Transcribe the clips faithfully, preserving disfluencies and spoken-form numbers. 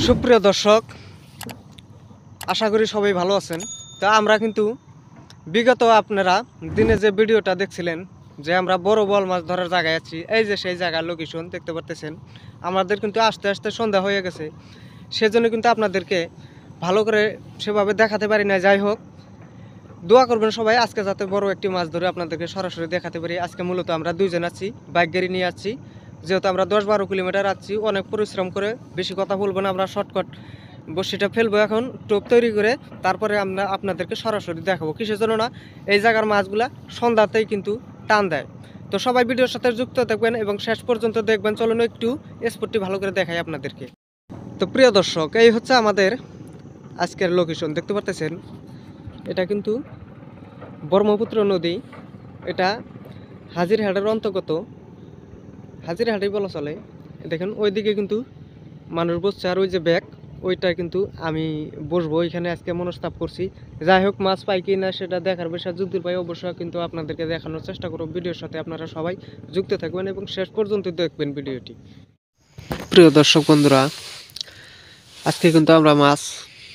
সুপ্রিয় দর্শক, আশা করি সবাই ভালো আছেন। তো আমরা কিন্তু বিগত আপনারা দিনে যে ভিডিওটা দেখছিলেন যে আমরা বড় বল মাছ ধরার জায়গায় আছি, এই যে সেই জায়গার লোকেশন দেখতে পারতেছেন। আমাদের কিন্তু আস্তে আস্তে সন্ধ্যা হয়ে গেছে, সেজন্য কিন্তু আপনাদেরকে ভালো করে সেভাবে দেখাতে পারি না। যাই হোক, দোয়া করবেন সবাই আজকে যাতে বড় একটি মাছ ধরে আপনাদেরকে সরাসরি দেখাতে পারি। আজকে মূলত আমরা দুইজন আছি, বাইক গাড়ি নিয়ে আছি, যেহেতু আমরা দশ বারো কিলোমিটার আছি, অনেক পরিশ্রম করে। বেশি কথা বলবো না, আমরা শর্টকাট বসিটা ফেলবো এখন টোপ তৈরি করে, তারপরে আমরা আপনাদেরকে সরাসরি দেখাবো। কিসের জন্য না, এই জায়গার মাছগুলা সন্ধ্যাতেই কিন্তু টান দেয়। তো সবাই ভিডিওর সাথে যুক্ত থাকবেন এবং শেষ পর্যন্ত দেখবেন। চলুন একটু স্পটটি ভালো করে দেখাই আপনাদেরকে। তো প্রিয় দর্শক, এই হচ্ছে আমাদের আজকের লোকেশন, দেখতে পারতেছেন। এটা কিন্তু ব্রহ্মপুত্র নদী, এটা হাজিরহাটের অন্তর্গত, হাজিরহাটেই বলা চলে। দেখেন ওইদিকে কিন্তু মানুষ বসছে, আর ওই যে ব্যাগ ওইটা কিন্তু আমি বসবো ওইখানে আজকে মনস্তাপ করছি। যাই হোক, মাছ পাই কি না সেটা দেখার বিষয়, যদি পাই অবশ্যই কিন্তু আপনাদেরকে দেখানোর চেষ্টা করব। ভিডিওর সাথে আপনারা সবাই যুক্ত থাকবেন এবং শেষ পর্যন্ত দেখবেন ভিডিওটি। প্রিয় দর্শক বন্ধুরা, আজকে কিন্তু আমরা মাছ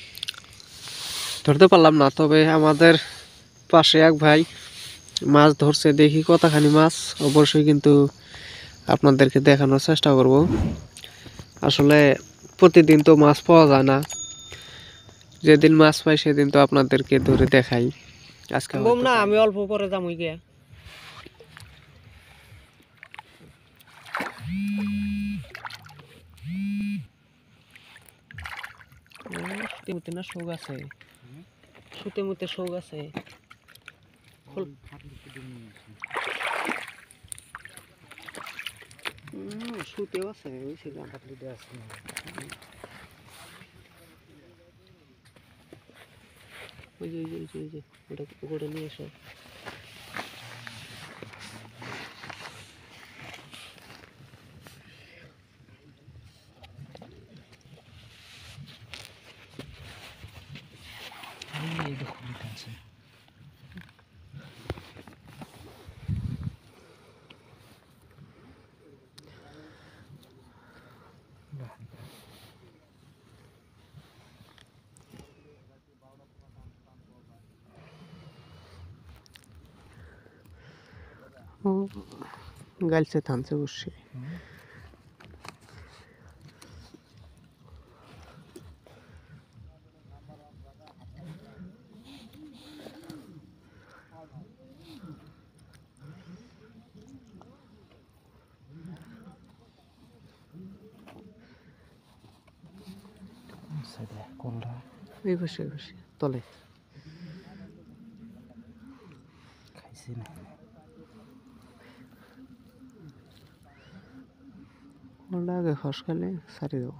ধরতে পারলাম না, তবে আমাদের পাশে এক ভাই মাছ ধরছে। দেখি কতখানি মাছ, অবশ্যই কিন্তু আপনাদেরকে দেখানোর চেষ্টা করব। আসলে প্রতিদিন তো মাছ পাওয়া যায় না, যেদিন মাছ পাই সেদিন তো আপনাদেরকে ধরে দেখাই। আজকে না, আমি অল্প পরে যাবো গিয়া। সুতে মুতে না শোক আছে, সুতে মুতে শোক আছে। সুতেও আছে, ওই সেটা আছে। ওই যে ওই যে ওই যে ওটা ওটা নিয়ে এসো। গালছে থামছে বসে। এই বসে বসে তলে খাইছি না, আগে খস খালে সারি দেবো।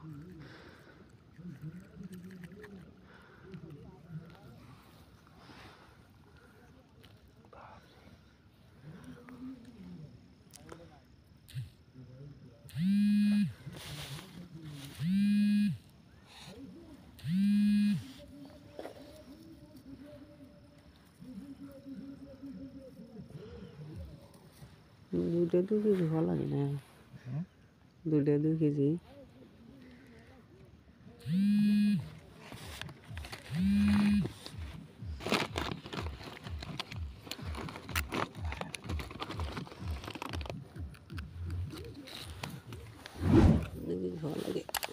দুইটা দুই কেজি ভালো লাগে না, দুইটা দুই কেজি। ভালো লাগে।